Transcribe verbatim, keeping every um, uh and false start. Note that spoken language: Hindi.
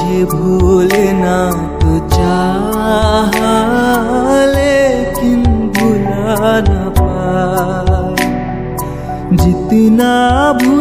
तुझे भूलना तो चाहा, लेकिन भुला न पाया। जितना भूल